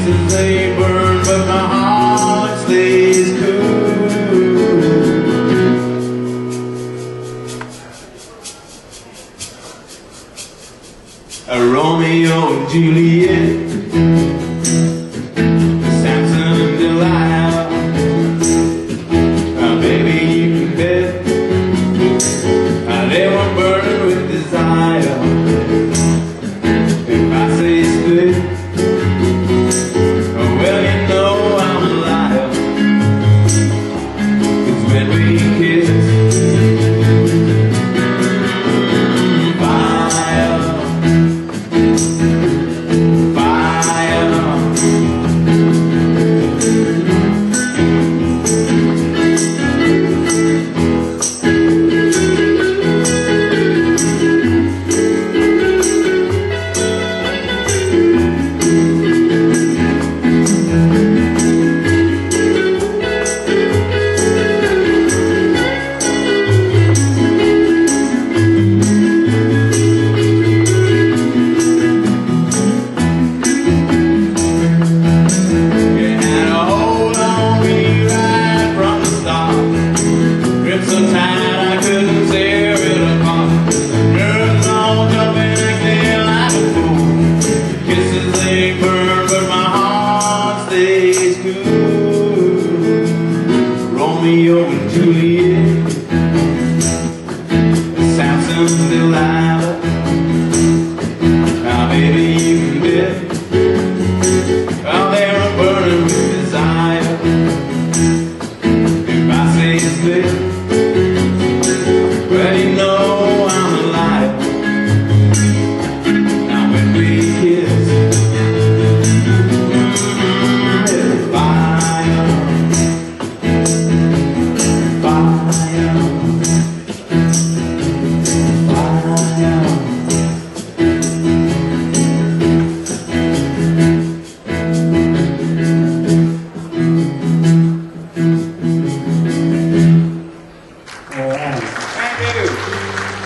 Kisses they burn, but my heart stays cool. A Romeo and Juliet, Samson and Delilah. Baby, you can bet they were burning with desire. If I say split, well, you know I'm a liar. 'Cause when we kiss, fire, fire. So tight I couldn't tear it apart. Nerves all jumping, acting like a fool. Kisses they burn, but my heart stays cool. Romeo and Juliet, Samson and Delilah. Now baby you can bet, well they were burning with desire. If I say it's lit, well, you know I'm a liar. Now when we kiss, it's fire, fire, fire. All right. Thank you.